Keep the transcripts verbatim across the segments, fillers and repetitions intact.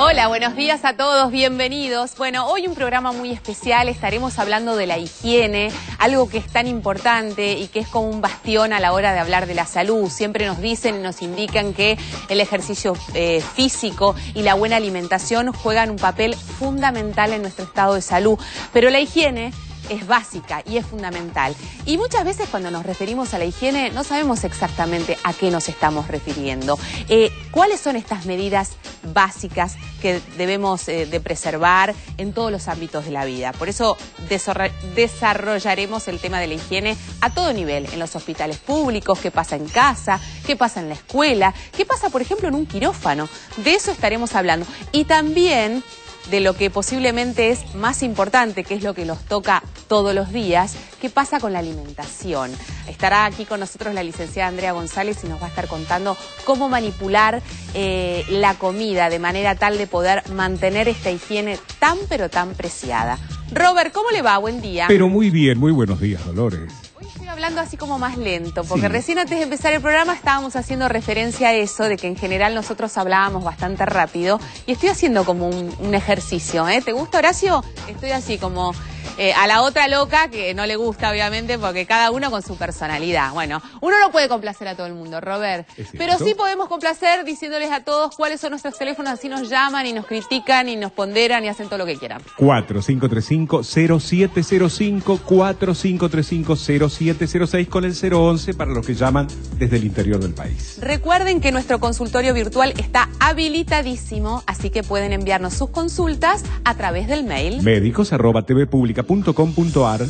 Hola, buenos días a todos, bienvenidos. Bueno, hoy un programa muy especial, estaremos hablando de la higiene, algo que es tan importante y que es como un bastión a la hora de hablar de la salud. Siempre nos dicen y nos indican que el ejercicio eh, físico y la buena alimentación juegan un papel fundamental en nuestro estado de salud, pero la higiene es básica y es fundamental. Y muchas veces cuando nos referimos a la higiene no sabemos exactamente a qué nos estamos refiriendo. Eh, ¿Cuáles son estas medidas básicas que debemos eh, de preservar en todos los ámbitos de la vida? Por eso desarrollaremos el tema de la higiene a todo nivel, en los hospitales públicos, qué pasa en casa, qué pasa en la escuela, qué pasa, por ejemplo, en un quirófano. De eso estaremos hablando. Y también de lo que posiblemente es más importante, que es lo que nos toca todos los días, qué pasa con la alimentación. Estará aquí con nosotros la licenciada Andrea González y nos va a estar contando cómo manipular eh, la comida de manera tal de poder mantener esta higiene tan pero tan preciada. Robert, ¿cómo le va? Buen día. Pero muy bien, muy buenos días, Dolores. Hoy estoy hablando así como más lento, porque Sí. recién antes de empezar el programa estábamos haciendo referencia a eso, de que en general nosotros hablábamos bastante rápido, y estoy haciendo como un, un ejercicio, ¿eh? ¿Te gusta, Horacio? Estoy así como eh, a la otra loca, que no le gusta obviamente, porque cada uno con su personalidad. Bueno, uno no puede complacer a todo el mundo, Robert, pero sí podemos complacer diciéndoles a todos cuáles son nuestros teléfonos, así nos llaman y nos critican y nos ponderan y hacen todo lo que quieran. cuatro cinco tres cinco, cero siete cero cinco, cuatro cinco tres cinco, cero siete cero seis con el cero once para los que llaman desde el interior del país. Recuerden que nuestro consultorio virtual está habilitadísimo, así que pueden enviarnos sus consultas a través del mail médicos arroba tvpublica punto com punto ar.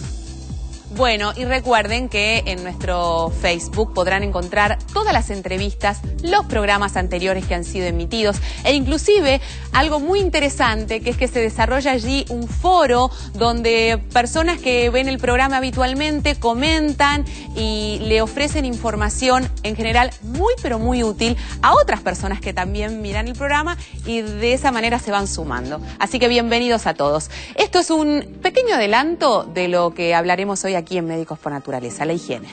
Bueno, y recuerden que en nuestro Facebook podrán encontrar todas las entrevistas, los programas anteriores que han sido emitidos e inclusive algo muy interesante, que es que se desarrolla allí un foro donde personas que ven el programa habitualmente comentan y le ofrecen información en general muy pero muy útil a otras personas que también miran el programa y de esa manera se van sumando. Así que bienvenidos a todos. Esto es un pequeño adelanto de lo que hablaremos hoy aquí en Médicos por Naturaleza, la higiene.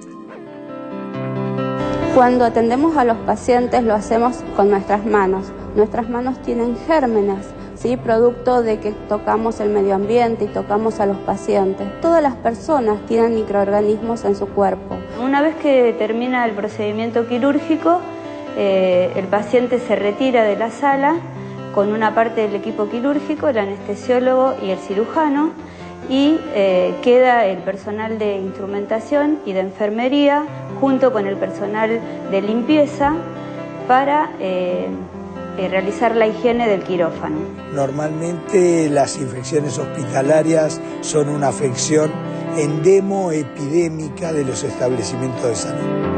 Cuando atendemos a los pacientes lo hacemos con nuestras manos. Nuestras manos tienen gérmenes, ¿sí? Producto de que tocamos el medio ambiente y tocamos a los pacientes. Todas las personas tienen microorganismos en su cuerpo. Una vez que termina el procedimiento quirúrgico, eh, el paciente se retira de la sala con una parte del equipo quirúrgico, el anestesiólogo y el cirujano, y eh, queda el personal de instrumentación y de enfermería junto con el personal de limpieza para eh, eh, realizar la higiene del quirófano. Normalmente las infecciones hospitalarias son una afección endemo-epidémica de los establecimientos de salud.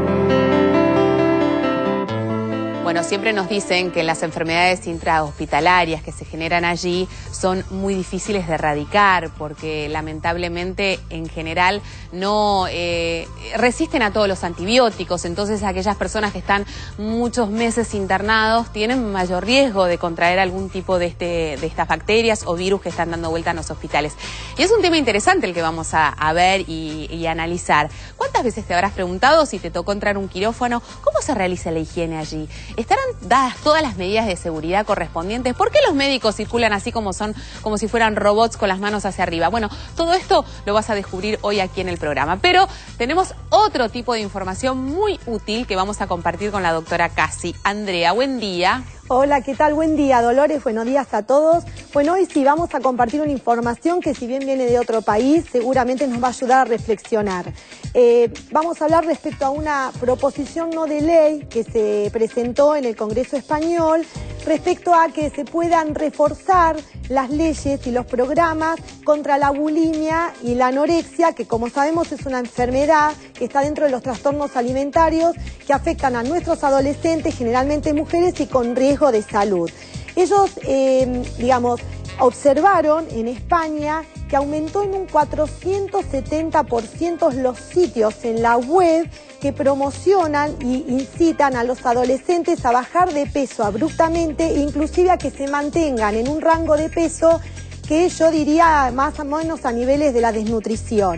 Bueno, siempre nos dicen que las enfermedades intrahospitalarias que se generan allí son muy difíciles de erradicar porque lamentablemente en general no eh, resisten a todos los antibióticos. Entonces aquellas personas que están muchos meses internados tienen mayor riesgo de contraer algún tipo de, este, de estas bacterias o virus que están dando vuelta en los hospitales. Y es un tema interesante el que vamos a, a ver y, y analizar. ¿Cuántas veces te habrás preguntado si te tocó entrar a un quirófano? ¿Cómo se realiza la higiene allí? ¿Estarán dadas todas las medidas de seguridad correspondientes? ¿Por qué los médicos circulan así como son, como si fueran robots con las manos hacia arriba? Bueno, todo esto lo vas a descubrir hoy aquí en el programa. Pero tenemos otro tipo de información muy útil que vamos a compartir con la doctora Casi. Andrea, buen día. Hola, ¿qué tal? Buen día, Dolores. Buenos días a todos. Bueno, hoy sí vamos a compartir una información que si bien viene de otro país, seguramente nos va a ayudar a reflexionar. Eh, vamos a hablar respecto a una proposición no de ley que se presentó en el Congreso Español respecto a que se puedan reforzar las leyes y los programas contra la bulimia y la anorexia, que como sabemos es una enfermedad que está dentro de los trastornos alimentarios que afectan a nuestros adolescentes, generalmente mujeres, y con riesgo de salud. Ellos, eh, digamos, observaron en España que aumentó en un cuatrocientos setenta por ciento los sitios en la web que promocionan y incitan a los adolescentes a bajar de peso abruptamente e inclusive a que se mantengan en un rango de peso que yo diría más o menos a niveles de la desnutrición.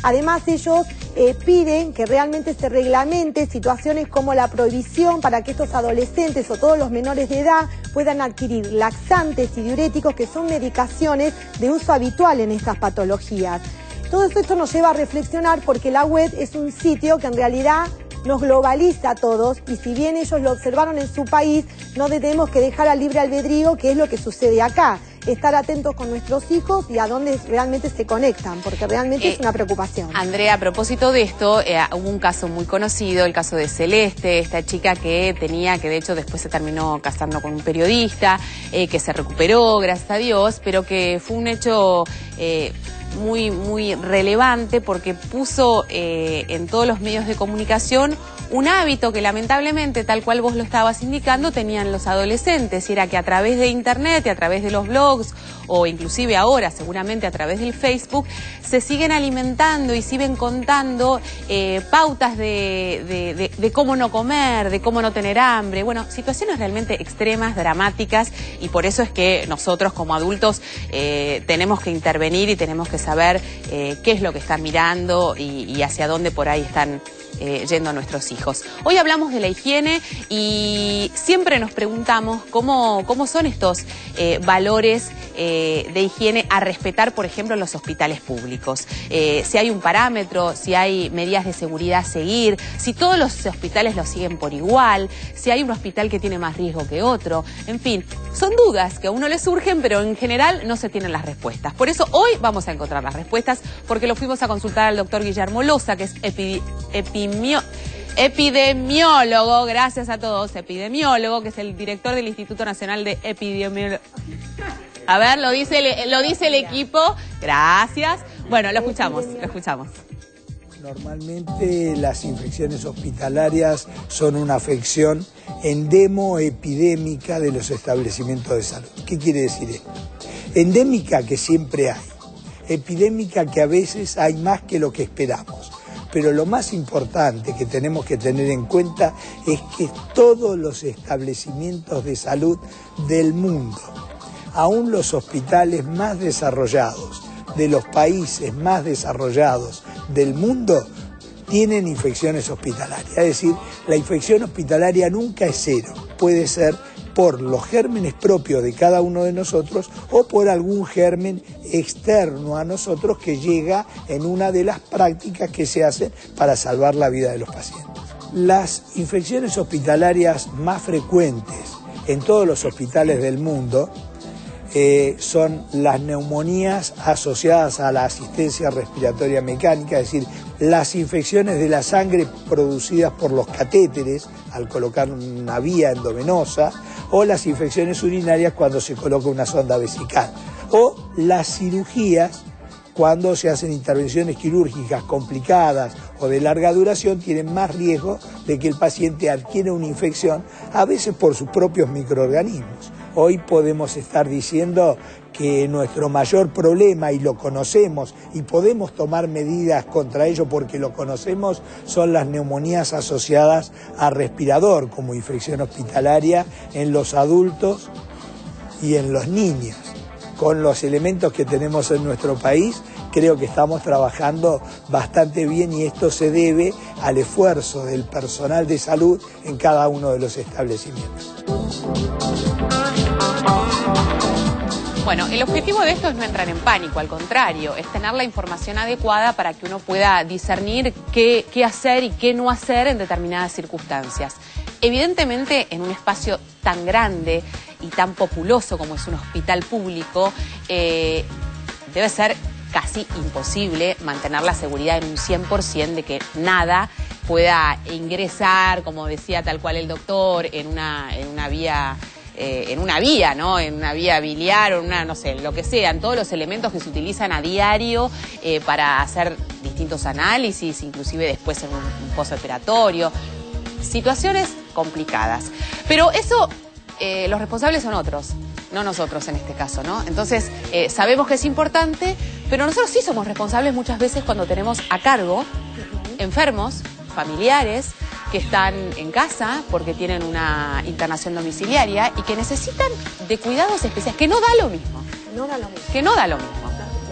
Además, ellos eh, piden que realmente se reglamente situaciones como la prohibición para que estos adolescentes o todos los menores de edad puedan adquirir laxantes y diuréticos, que son medicaciones de uso habitual en estas patologías. Todo esto nos lleva a reflexionar, porque la web es un sitio que en realidad nos globaliza a todos, y si bien ellos lo observaron en su país, no tenemos que dejar al libre albedrío, que es lo que sucede acá. Estar atentos con nuestros hijos y a dónde realmente se conectan, porque realmente eh, es una preocupación. Andrea, a propósito de esto, eh, hubo un caso muy conocido, el caso de Celeste, esta chica que tenía, que de hecho después se terminó casando con un periodista, eh, que se recuperó, gracias a Dios, pero que fue un hecho eh, muy, muy relevante, porque puso eh, en todos los medios de comunicación un hábito que lamentablemente, tal cual vos lo estabas indicando, tenían los adolescentes, y era que a través de internet y a través de los blogs, o inclusive ahora seguramente a través del Facebook, se siguen alimentando y siguen contando eh, pautas de, de, de, de cómo no comer, de cómo no tener hambre. Bueno, situaciones realmente extremas, dramáticas, y por eso es que nosotros como adultos eh, tenemos que intervenir y tenemos que saber eh, qué es lo que están mirando y, y hacia dónde por ahí están Eh, yendo a nuestros hijos. Hoy hablamos de la higiene y siempre nos preguntamos cómo, cómo son estos eh, valores eh, de higiene a respetar, por ejemplo, en los hospitales públicos. Eh, si hay un parámetro, si hay medidas de seguridad a seguir, si todos los hospitales lo siguen por igual, si hay un hospital que tiene más riesgo que otro. En fin, son dudas que a uno le surgen, pero en general no se tienen las respuestas. Por eso hoy vamos a encontrar las respuestas, porque lo fuimos a consultar al doctor Guillermo Loza, que es epi, epi epidemiólogo, gracias a todos, epidemiólogo, que es el director del Instituto Nacional de Epidemiología. A ver, lo dice, el, lo dice el equipo, gracias. Bueno, lo escuchamos, lo escuchamos. Normalmente las infecciones hospitalarias son una afección endemo-epidémica de los establecimientos de salud. ¿Qué quiere decir esto? Endémica, que siempre hay. Epidémica, que a veces hay más que lo que esperamos. Pero lo más importante que tenemos que tener en cuenta es que todos los establecimientos de salud del mundo, aún los hospitales más desarrollados, de los países más desarrollados del mundo, tienen infecciones hospitalarias. Es decir, la infección hospitalaria nunca es cero, puede ser por los gérmenes propios de cada uno de nosotros o por algún germen externo a nosotros que llega en una de las prácticas que se hacen para salvar la vida de los pacientes. Las infecciones hospitalarias más frecuentes en todos los hospitales del mundo eh, son las neumonías asociadas a la asistencia respiratoria mecánica, es decir, las infecciones de la sangre producidas por los catéteres al colocar una vía endovenosa, o las infecciones urinarias cuando se coloca una sonda vesical, o las cirugías cuando se hacen intervenciones quirúrgicas complicadas o de larga duración, tienen más riesgo de que el paciente adquiera una infección, a veces por sus propios microorganismos. Hoy podemos estar diciendo que nuestro mayor problema, y lo conocemos, y podemos tomar medidas contra ello porque lo conocemos, son las neumonías asociadas a respirador, como infección hospitalaria en los adultos y en los niños. Con los elementos que tenemos en nuestro país, creo que estamos trabajando bastante bien, y esto se debe al esfuerzo del personal de salud en cada uno de los establecimientos. Bueno, el objetivo de esto es no entrar en pánico, al contrario, es tener la información adecuada para que uno pueda discernir qué, qué hacer y qué no hacer en determinadas circunstancias. Evidentemente, en un espacio tan grande y tan populoso como es un hospital público, eh, debe ser casi imposible mantener la seguridad en un cien por ciento de que nada pueda ingresar, como decía tal cual el doctor, en una, en una vía... Eh, en una vía, ¿no? En una vía biliar o una, no sé, lo que sean, todos los elementos que se utilizan a diario eh, para hacer distintos análisis, inclusive después en un, un postoperatorio. Situaciones complicadas. Pero eso, eh, los responsables son otros, no nosotros en este caso, ¿no? Entonces, eh, sabemos que es importante, pero nosotros sí somos responsables muchas veces cuando tenemos a cargo enfermos, familiares, que están en casa porque tienen una internación domiciliaria y que necesitan de cuidados especiales, que no da lo mismo. No da lo mismo. Que no da lo mismo.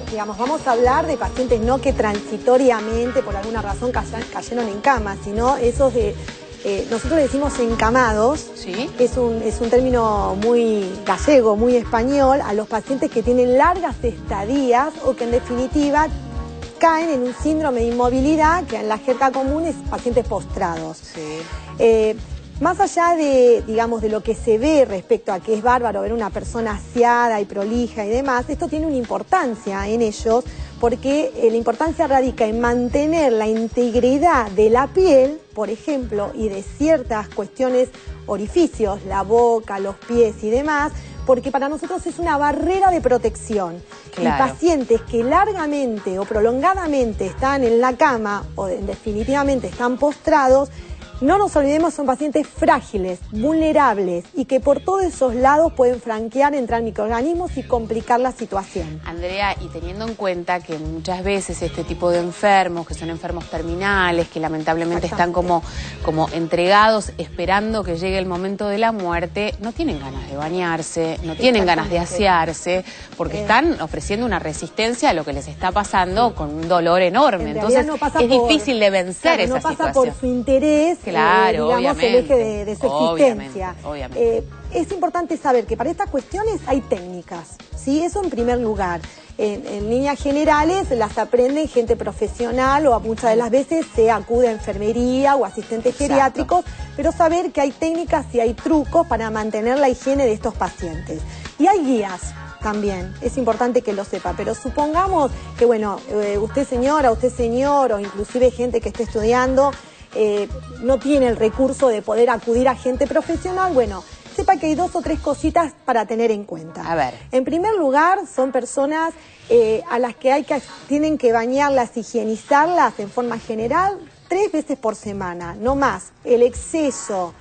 digamos, vamos a hablar de pacientes no que transitoriamente por alguna razón cayeron en cama, sino esos de, eh, nosotros le decimos encamados, ¿sí? es un, es un término muy gallego, muy español, a los pacientes que tienen largas estadías o que en definitiva caen en un síndrome de inmovilidad, que en la jerga común es pacientes postrados. Sí. Eh, Más allá de, digamos, de lo que se ve respecto a que es bárbaro ver una persona aseada y prolija y demás, esto tiene una importancia en ellos porque eh, la importancia radica en mantener la integridad de la piel, por ejemplo, y de ciertas cuestiones, orificios, la boca, los pies y demás, porque para nosotros es una barrera de protección. Claro. Y pacientes que largamente o prolongadamente están en la cama o de, definitivamente están postrados, no nos olvidemos, son pacientes frágiles, vulnerables y que por todos esos lados pueden franquear, entrar microorganismos y complicar la situación. Andrea, y teniendo en cuenta que muchas veces este tipo de enfermos, que son enfermos terminales, que lamentablemente están como, como entregados esperando que llegue el momento de la muerte, no tienen ganas de bañarse, no tienen ganas de asearse, porque eh. están ofreciendo una resistencia a lo que les está pasando con un dolor enorme. En Entonces no pasa es por, difícil de vencer claro, esa no pasa situación. por su interés. Claro, eh, digamos, obviamente. el eje de, de su Obviamente, existencia. obviamente. Eh, es importante saber que para estas cuestiones hay técnicas, ¿sí? Eso en primer lugar. En, en líneas generales las aprenden gente profesional o muchas de las veces se acude a enfermería o asistentes Exacto. geriátricos, pero saber que hay técnicas y hay trucos para mantener la higiene de estos pacientes. Y hay guías también, es importante que lo sepa, pero supongamos que, bueno, eh, usted señora, usted señor, o inclusive gente que esté estudiando, eh, no tiene el recurso de poder acudir a gente profesional, bueno, sepa que hay dos o tres cositas para tener en cuenta. A ver. En primer lugar, son personas eh, a las que, hay que tienen que bañarlas, higienizarlas en forma general tres veces por semana, no más. El exceso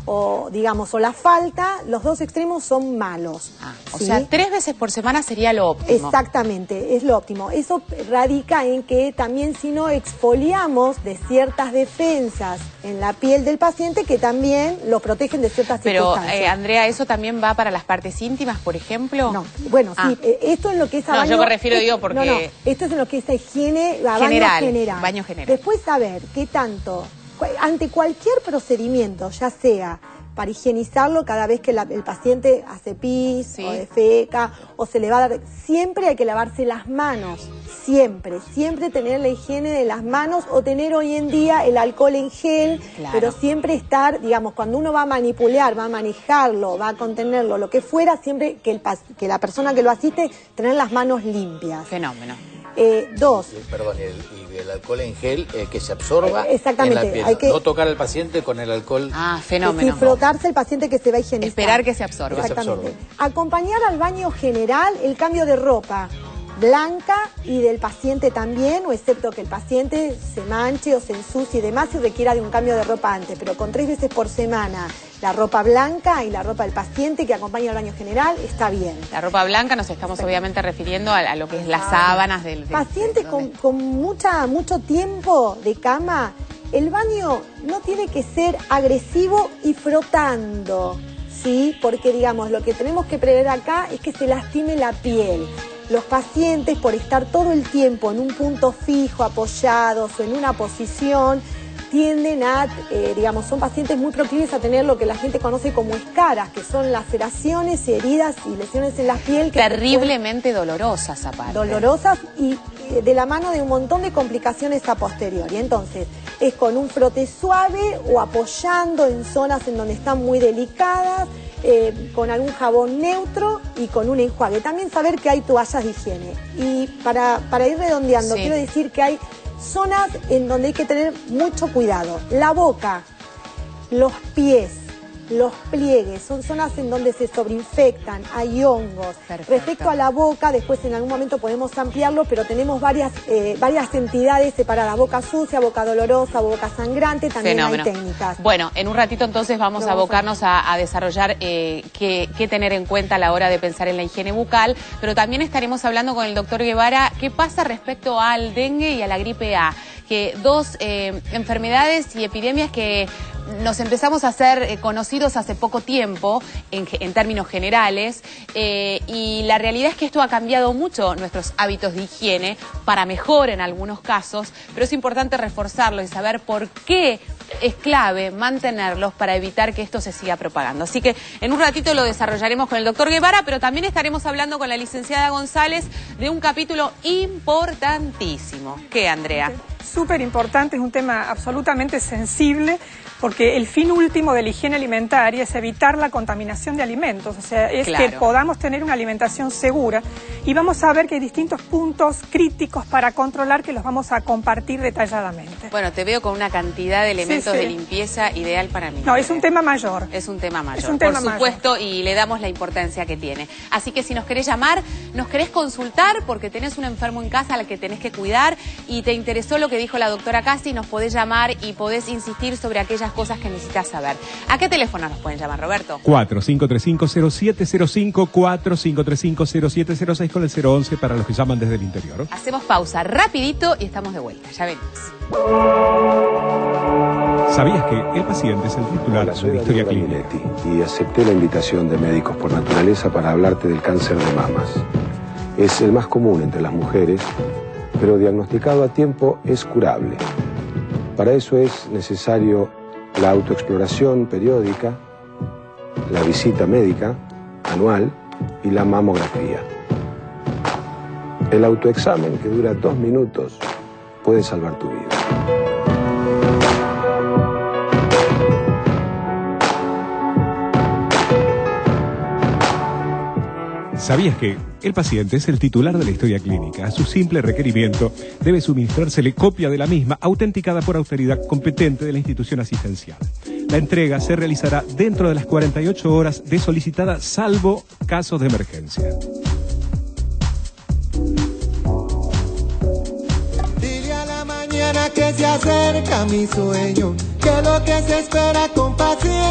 o digamos, o la falta, los dos extremos son malos. Ah, o ¿sí? sea, tres veces por semana sería lo óptimo. Exactamente, es lo óptimo. Eso radica en que también si no exfoliamos de ciertas defensas en la piel del paciente que también lo protegen de ciertas Pero, circunstancias. eh, Andrea, ¿eso también va para las partes íntimas, por ejemplo? No, bueno, ah. sí, eh, esto es lo que es a No, baño... yo me refiero, es, digo, porque... No, no, esto es en lo que es a higiene, a general, baño general. baño general. Después saber qué tanto, ante cualquier procedimiento, ya sea para higienizarlo cada vez que la, el paciente hace pis sí. o defeca o se le va a dar, siempre hay que lavarse las manos, siempre, siempre tener la higiene de las manos o tener hoy en día el alcohol en gel, claro. pero siempre estar, digamos, cuando uno va a manipular, va a manejarlo, va a contenerlo, lo que fuera, siempre que, el, que la persona que lo asiste, tener las manos limpias. Fenómeno. Eh, dos. Perdón, y el, y el alcohol en gel eh, que se absorba eh, exactamente. en la piel. Hay que, no tocar al paciente con el alcohol. Ah, fenómeno. Sí, frotarse el paciente que se va a higienizar. Esperar que se absorba. Exactamente. Acompañar al baño general el cambio de ropa blanca y del paciente también, o excepto que el paciente se manche o se ensucie y demás y requiera de un cambio de ropa antes, pero con tres veces por semana la ropa blanca y la ropa del paciente que acompaña al baño general está bien. La ropa blanca nos estamos sí. obviamente refiriendo a, a lo que es las sábanas del... del pacientes del, con, con mucha, mucho tiempo de cama, el baño no tiene que ser agresivo y frotando, ¿sí? Porque digamos, lo que tenemos que prever acá es que se lastime la piel. Los pacientes, por estar todo el tiempo en un punto fijo, apoyados o en una posición, tienden a, eh, digamos, son pacientes muy proclives a tener lo que la gente conoce como escaras, que son laceraciones, heridas y lesiones en la piel. Que terriblemente dolorosas aparte. Dolorosas y eh, de la mano de un montón de complicaciones a posteriori. Entonces, es con un frote suave o apoyando en zonas en donde están muy delicadas, Eh, con algún jabón neutro y con un enjuague. También saber que hay toallas de higiene. Y para, para ir redondeando, sí. quiero decir que hay zonas en donde hay que tener mucho cuidado. La boca, los pies, los pliegues, son zonas en donde se sobreinfectan, hay hongos. Perfecto. Respecto a la boca, después en algún momento podemos ampliarlo, pero tenemos varias, eh, varias entidades separadas, boca sucia, boca dolorosa, boca sangrante, también Fenómeno. Hay técnicas. Bueno, en un ratito entonces vamos Lo a abocarnos a, a desarrollar eh, qué, qué tener en cuenta a la hora de pensar en la higiene bucal, pero también estaremos hablando con el doctor Guevara qué pasa respecto al dengue y a la gripe A, que dos eh, enfermedades y epidemias que nos empezamos a ser eh, conocidos hace poco tiempo, en, en términos generales, eh, y la realidad es que esto ha cambiado mucho nuestros hábitos de higiene, para mejor en algunos casos, pero es importante reforzarlo y saber por qué es clave mantenerlos para evitar que esto se siga propagando. Así que en un ratito lo desarrollaremos con el doctor Guevara, pero también estaremos hablando con la licenciada González de un capítulo importantísimo. ¿Qué, Andrea? Súper importante, es un tema absolutamente sensible, porque el fin último de la higiene alimentaria es evitar la contaminación de alimentos, o sea, es claro. que podamos tener una alimentación segura, y vamos a ver que hay distintos puntos críticos para controlar, que los vamos a compartir detalladamente. Bueno, te veo con una cantidad de elementos sí, sí. de limpieza ideal para mí. No, es un tema mayor. Es un tema mayor, es un tema por supuesto, mayor. Y le damos la importancia que tiene. Así que si nos querés llamar, nos querés consultar, porque tenés un enfermo en casa al que tenés que cuidar, y te interesó lo que dijo la doctora Casi, nos podés llamar y podés insistir sobre aquellas cosas que necesitas saber. ¿A qué teléfono nos pueden llamar, Roberto? cuatro cinco tres cinco cero siete cero cinco, cuatro cinco tres cinco cero siete cero seis con el cero once para los que llaman desde el interior. Hacemos pausa rapidito y estamos de vuelta. Ya venimos. ¿Sabías que el paciente es el titular de la historia clínica? Y acepté la invitación de Médicos por Naturaleza para hablarte del cáncer de mamas. Es el más común entre las mujeres, pero diagnosticado a tiempo es curable. Para eso es necesario la autoexploración periódica, la visita médica anual y la mamografía. El autoexamen, que dura dos minutos, puede salvar tu vida. ¿Sabías que el paciente es el titular de la historia clínica? A su simple requerimiento debe suministrársele copia de la misma, autenticada por autoridad competente de la institución asistencial. La entrega se realizará dentro de las cuarenta y ocho horas de solicitada, salvo casos de emergencia. Dile a la mañana que se acerca mi sueño, que lo que se espera con paciencia